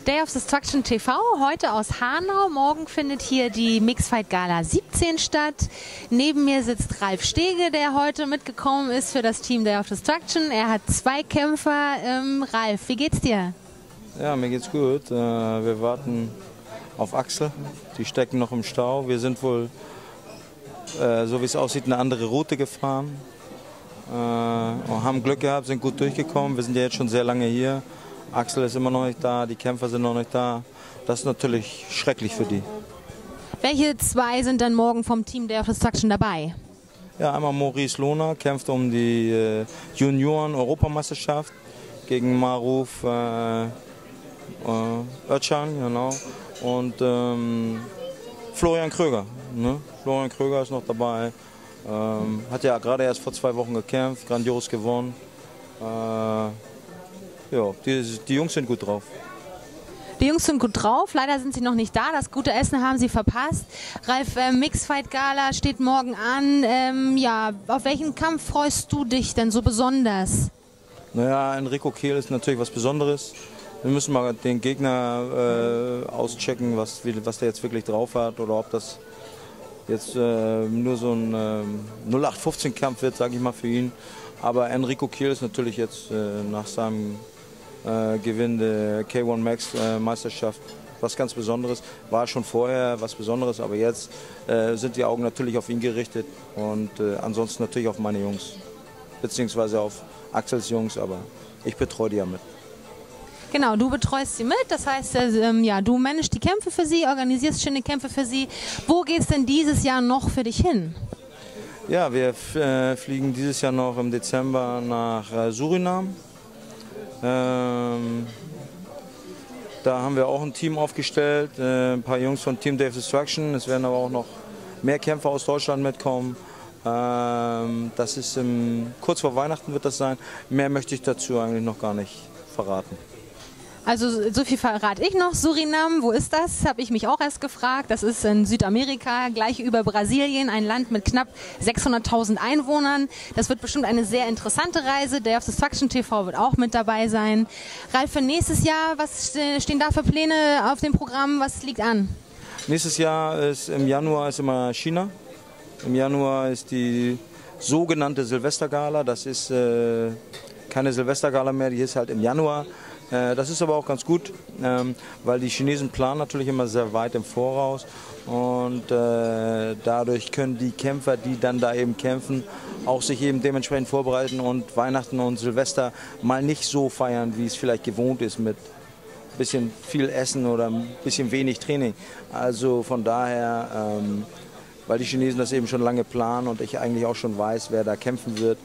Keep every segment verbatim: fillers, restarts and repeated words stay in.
Day of Destruction T V, heute aus Hanau. Morgen findet hier die Mixfight Gala siebzehn statt. Neben mir sitzt Ralf Stege, der heute mitgekommen ist für das Team Day of Destruction. Er hat zwei Kämpfer. Ähm, Ralf, wie geht's dir? Ja, mir geht's gut. Äh, wir warten auf Axel. Die stecken noch im Stau. Wir sind wohl, äh, so wie es aussieht, eine andere Route gefahren. Äh, und haben Glück gehabt, sind gut durchgekommen. Wir sind ja jetzt schon sehr lange hier. Axel ist immer noch nicht da, die Kämpfer sind noch nicht da. Das ist natürlich schrecklich für die. Welche zwei sind dann morgen vom Team Day of Destruction dabei? Ja, einmal Maurice Lohner kämpft um die äh, Junioren-Europameisterschaft gegen Maruf äh, äh, Özcan, genau. Und ähm, Florian Kröger. Ne? Florian Kröger ist noch dabei. Ähm, hat ja gerade erst vor zwei Wochen gekämpft, grandios gewonnen. Äh, Ja, die, die Jungs sind gut drauf. Die Jungs sind gut drauf, leider sind sie noch nicht da. Das gute Essen haben sie verpasst. Ralf, äh, Mixfight Gala steht morgen an. Ähm, ja, auf welchen Kampf freust du dich denn so besonders? Naja, Enrico Kehl ist natürlich was Besonderes. Wir müssen mal den Gegner äh, auschecken, was, was der jetzt wirklich drauf hat oder ob das jetzt äh, nur so ein äh, null acht fünfzehn Kampf wird, sage ich mal, für ihn. Aber Enrico Kehl ist natürlich jetzt äh, nach seinem Äh, Gewinn der K eins Max äh, Meisterschaft was ganz Besonderes. War schon vorher was Besonderes, aber jetzt äh, sind die Augen natürlich auf ihn gerichtet und äh, ansonsten natürlich auf meine Jungs, beziehungsweise auf Axels Jungs, aber ich betreue die ja mit. Genau, du betreust sie mit, das heißt, äh, ja, du managst die Kämpfe für sie, organisierst schöne Kämpfe für sie. Wo geht es denn dieses Jahr noch für dich hin? Ja, wir äh, fliegen dieses Jahr noch im Dezember nach äh, Suriname. Ähm, da haben wir auch ein Team aufgestellt, äh, ein paar Jungs von Team Day of Destruction. Es werden aber auch noch mehr Kämpfer aus Deutschland mitkommen. Ähm, das ist im, kurz vor Weihnachten wird das sein. Mehr möchte ich dazu eigentlich noch gar nicht verraten. Also so viel verrate ich noch. Suriname, wo ist das? Habe ich mich auch erst gefragt. Das ist in Südamerika, gleich über Brasilien, ein Land mit knapp sechshunderttausend Einwohnern. Das wird bestimmt eine sehr interessante Reise. Day of Destruction T V wird auch mit dabei sein. Ralf, für nächstes Jahr, was stehen da für Pläne auf dem Programm? Was liegt an? Nächstes Jahr ist im Januar ist immer China. Im Januar ist die sogenannte Silvestergala. Das ist äh, keine Silvestergala mehr, die ist halt im Januar. Das ist aber auch ganz gut, weil die Chinesen planen natürlich immer sehr weit im Voraus und dadurch können die Kämpfer, die dann da eben kämpfen, auch sich eben dementsprechend vorbereiten und Weihnachten und Silvester mal nicht so feiern, wie es vielleicht gewohnt ist mit ein bisschen viel Essen oder ein bisschen wenig Training. Also von daher, weil die Chinesen das eben schon lange planen und ich eigentlich auch schon weiß, wer da kämpfen wird,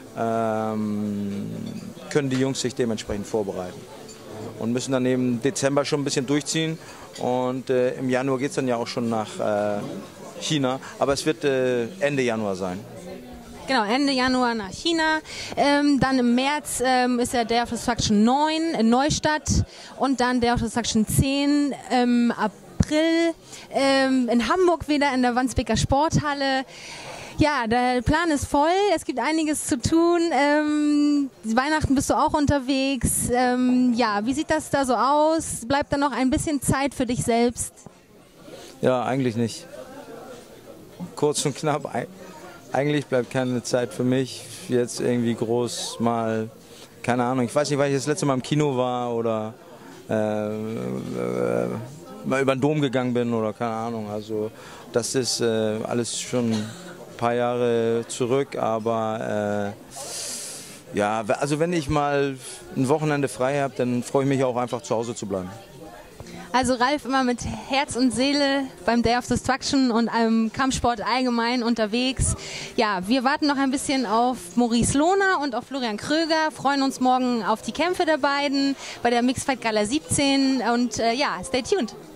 können die Jungs sich dementsprechend vorbereiten und müssen dann im Dezember schon ein bisschen durchziehen und äh, im Januar geht es dann ja auch schon nach äh, China, aber es wird äh, Ende Januar sein. Genau, Ende Januar nach China, ähm, dann im März ähm, ist ja Day of Destruction neun in Neustadt und dann Day of Destruction zehn im April ähm, in Hamburg wieder in der Wandsbeker Sporthalle. Ja, der Plan ist voll, es gibt einiges zu tun. Ähm, Weihnachten bist du auch unterwegs. Ähm, ja, wie sieht das da so aus? Bleibt da noch ein bisschen Zeit für dich selbst? Ja, eigentlich nicht. Kurz und knapp, eigentlich bleibt keine Zeit für mich, jetzt irgendwie groß mal, keine Ahnung, ich weiß nicht, weil ich das letzte Mal im Kino war oder äh, äh, mal über den Dom gegangen bin oder keine Ahnung. Also das ist äh, alles schon paar Jahre zurück, aber äh, ja, also wenn ich mal ein Wochenende frei habe, dann freue ich mich auch einfach zu Hause zu bleiben. Also Ralf immer mit Herz und Seele beim Day of Destruction und einem Kampfsport allgemein unterwegs. Ja, wir warten noch ein bisschen auf Maurice Lohner und auf Florian Kröger, freuen uns morgen auf die Kämpfe der beiden bei der Mixfight Gala siebzehn und äh, ja, stay tuned.